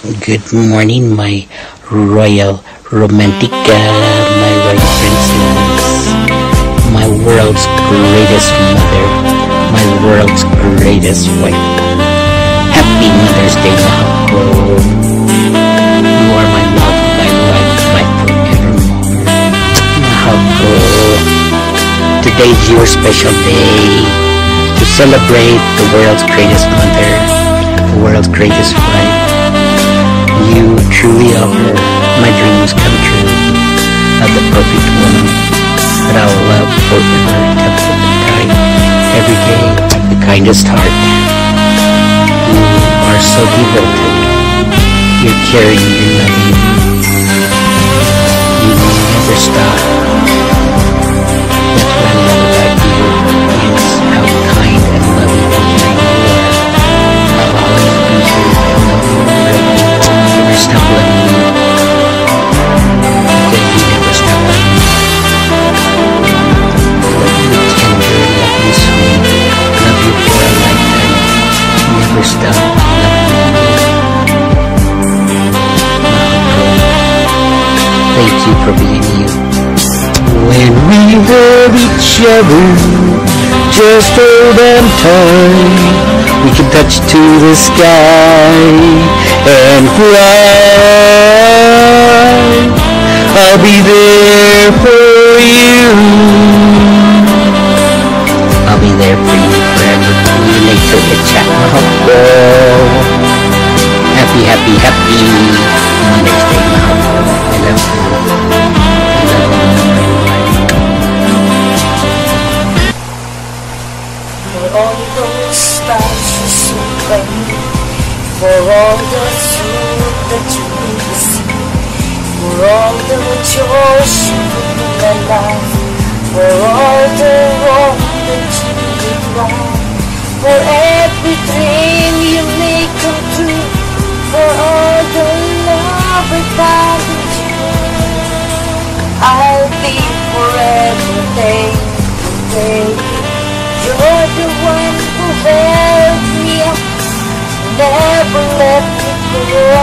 Good morning, my royal romantica, my royal princess, my world's greatest mother, my world's greatest wife. Happy Mother's Day, Mahal. You are my love, my life, my forevermore. Mahal. Today's your special day to celebrate the world's greatest mother, the world's greatest wife. You truly are my dreams come true of the perfect woman that I'll love forever, till the time, every day, the kindest heart. You are so devoted. You're caring, you're loving. You never stop. That's what I love about you, is how kind and loving and caring you are. I'll always be here and love you forever. Never stop loving you. Thank you, never stop loving you. Love you tender, love you sweet, love you for a lifetime. Never stop loving you. Thank you for being you. When we love each other, just hold on tight. We can touch to the sky and fly. I'll be there for you. I'll be there for you forever. You make her a chat. Happy, happy, happy Mother's Day, Mahal. I love you. I love you, my life. For all those touches you claim, for all the truth that you receive, for all the joys you put in my life, for all the wrong that you did wrong, for every dream you make come true, for all the love I found in you, I'll be forever thankful. You're the one who held me up, never let me go.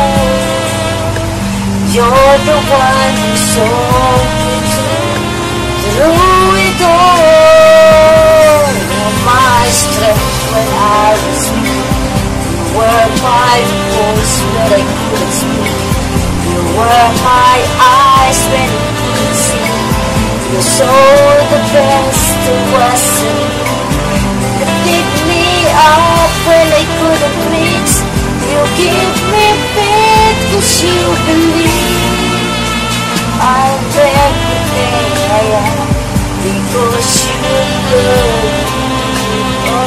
You're the one who saw me through it all. You're my strength when I was weak. You were my voice when I couldn't speak. You were my eyes when I couldn't see. You saw the best of us in me. You pick me up when I couldn't reach. You give me faith cause you believe. I'm everything I am because you love me.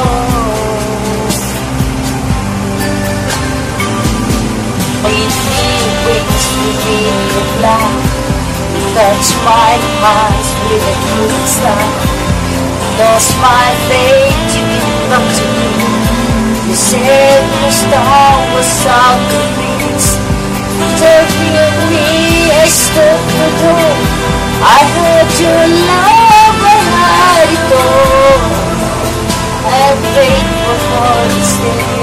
Lead me wings within the black. Touch my hands with a good style. Lost my faith, you didn't come to me. You said the star was out to reach. Took me of me, I stood the door. I heard your love, I had it all. I'm grateful for this day.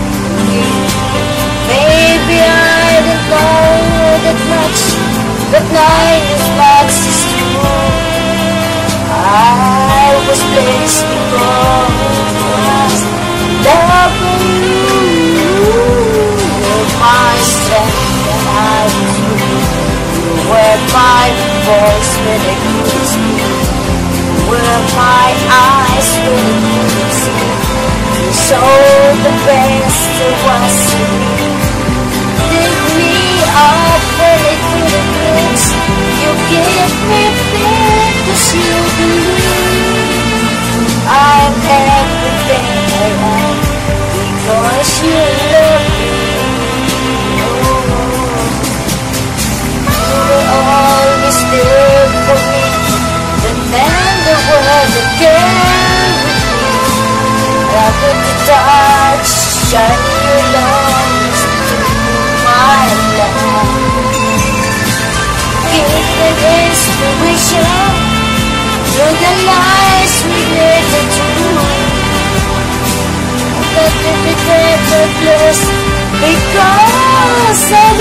Maybe I don't know that much, but 9 is much is true. I was blessed because love you. You're my strength and I was weak. You were my voice when I couldn't speak. You were my eyes when I couldn't see. You saw the best of us in me. Pick me up when I couldn't reach. You give me faith cause you believe. I'm everything I am because you love me. You were always there for me. The tender word that came with me. I could touch, shining your love through my life. Give me inspiration through the lies we lived through. Let me be effortless because I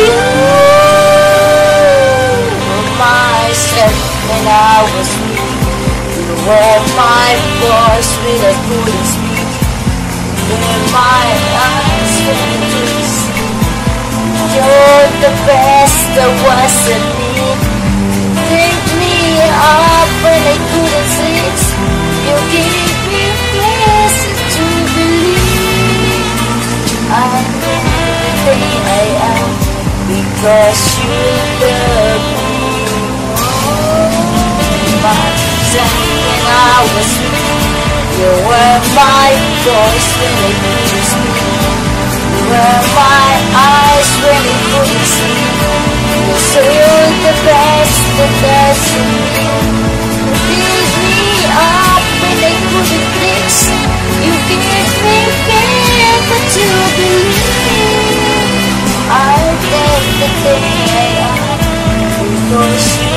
was weak. You were my voice when I couldn't speak. You were my eyes when I couldn't see. You're the best, there wasn't me. Picked me up when I couldn't sit. You gave me places to believe. I am the day I am because you love me. But then when I was weak, you were my voice when I couldn't speak. You were my eyes when I couldn't see. You saw the best that there's in me. You picked me up when I couldn't fix. You gave me faith to believe. I am the day I am because you